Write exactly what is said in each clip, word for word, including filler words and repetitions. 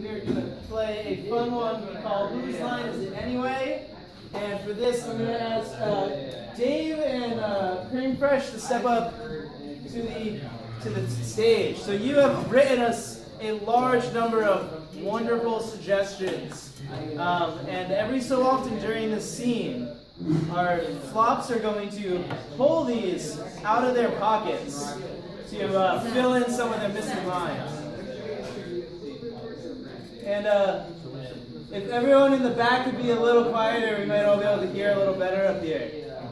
we're going to play a fun one we call Whose Line Is It Anyway? And for this, I'm going to ask uh, Dave and uh, Cream Fresh to step up to the to the stage. So you have written us a large number of wonderful suggestions, um, and every so often during the scene, our flops are going to pull these out of their pockets to uh, fill in some of their missing lines. And uh, if everyone in the back could be a little quieter, we might all be able to hear a little better up here.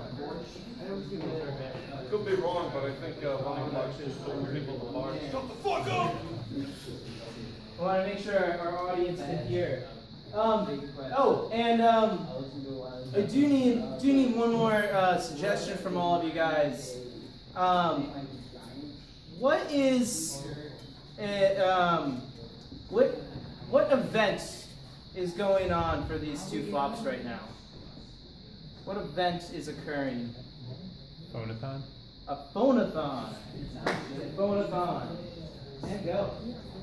I could be wrong, but I think uh, one of the boxes told people to bar. Shut the fuck up! I want to make sure our, our audience can hear. Um, oh, and um, I do need do need one more uh, suggestion from all of you guys. Um, what is a, um, what what event is going on for these two flops right now? What event is occurring? Phonathon? A phonathon. A phonathon. And go.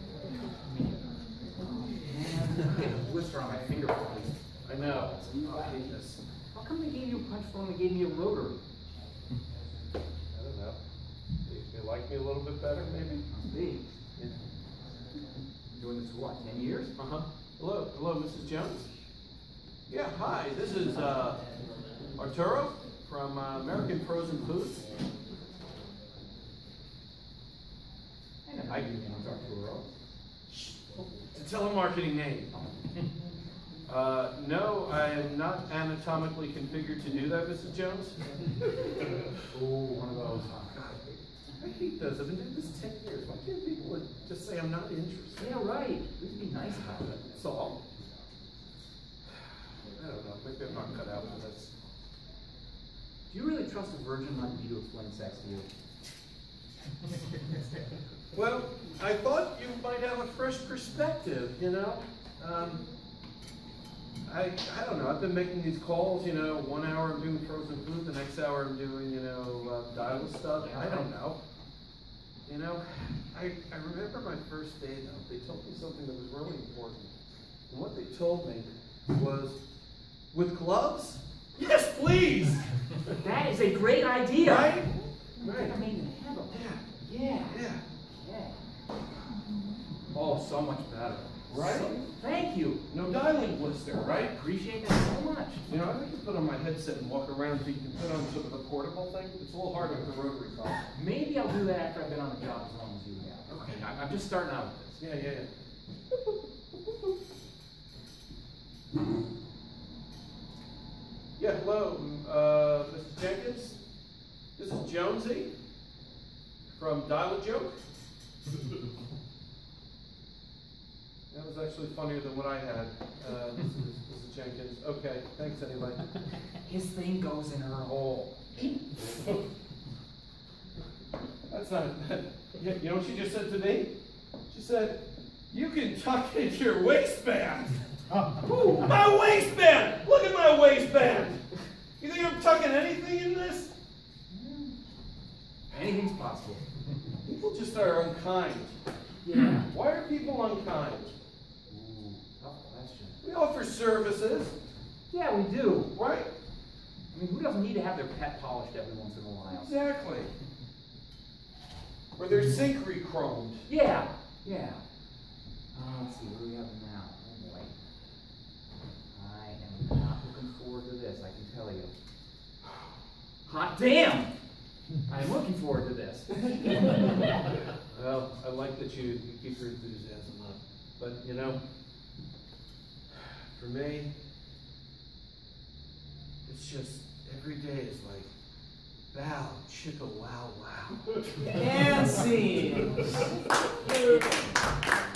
Blister on my finger, please. I know. Oh, I hate this. How come they gave you a punch phone and they gave me a rotary? I don't know. They, they like me a little bit better, maybe? Must be. Yeah. Doing this for what, ten years? Uh-huh. Hello, hello, Missus Jones? Yeah, hi, this is uh, Arturo from uh, American Frozen Foods. I know how you can talk to her. It's a telemarketing name. Uh, no, I am not anatomically configured to do that, Missus Jones. Oh, one of those. Oh, God. I hate those. I've been doing this ten years. Why can't people just say I'm not interested? Yeah, right. Just be nice about it. That's all. I don't know. Maybe I'm not cut out for this. Do you really trust a virgin like me to explain sex to you? Well, I thought you might have a fresh perspective, you know? Um, I, I don't know, I've been making these calls, you know, one hour I'm doing frozen food, the next hour I'm doing, you know, uh, dial stuff. I don't know. You know, I, I remember my first day though, they told me something that was really important. And what they told me was, with gloves? Yes, please! That is a great idea! Right? Right. I mean, have a... Yeah. Yeah. Yeah. Yeah. Oh, so much better. Right? So, thank you. No dialing blister, right? Appreciate that so much. You know, I like to put on my headset and walk around so you can put on sort of a portable thing. It's a little harder with the rotary phone. Maybe I'll do that after I've been on the job as long as you have. Okay, I, I'm just starting out with this. Yeah, yeah, yeah. Yeah, hello, uh, Missus Jenkins. This is Jonesy from Dial a Joke. That was actually funnier than what I had. Uh, this is Missus Jenkins. Okay, thanks anyway. His thing goes in her hole. That's not, you know what she just said to me? She said, you can tuck it in your waistband. Ooh, my waistband! Look at my waistband! You think I'm tucking anything in this? Anything's possible. People just are unkind. Yeah. Why are people unkind? Ooh, tough question. We offer services, Yeah, we do. right? I mean, who doesn't need to have their pet polished every once in a while? Exactly. Or their sink re-chromed. Yeah, yeah. Uh, let's see, what do we have now? Oh boy. I am not looking forward to this, I can tell you. Hot damn! I am looking forward to this. Well, I like that you, you keep your enthusiasm up. But, you know, for me, it's just, every day is like, bow, chicka, wow, wow. And scene.